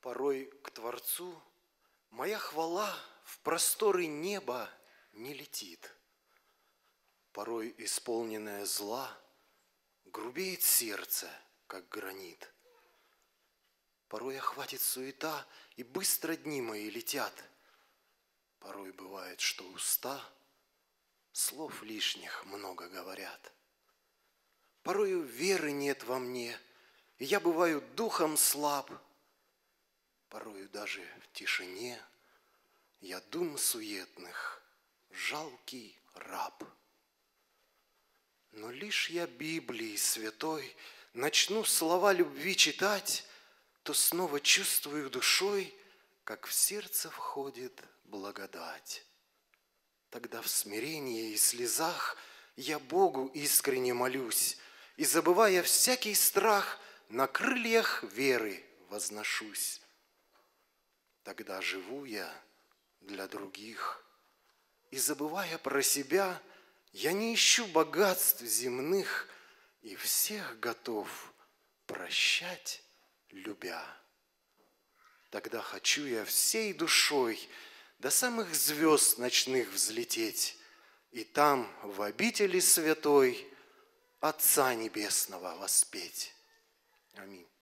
Порой к Творцу моя хвала в просторы неба не летит. Порой исполненное зла грубеет сердце, как гранит. Порой охватит суета, и быстро дни мои летят. Порой бывает, что уста слов лишних много говорят. Порою веры нет во мне, и я бываю духом слаб. Порою даже в тишине я дум суетных, жалкий раб. Но лишь я Библии святой начну слова любви читать, то снова чувствую душой, как в сердце входит благодать. Тогда в смирении и слезах я Богу искренне молюсь, и, забывая всякий страх, на крыльях веры возношусь. Тогда живу я для других, и, забывая про себя, я не ищу богатств земных и всех готов прощать, любя. Тогда хочу я всей душой до самых звезд ночных взлететь и там, в обители святой, Отца Небесного воспеть. Аминь.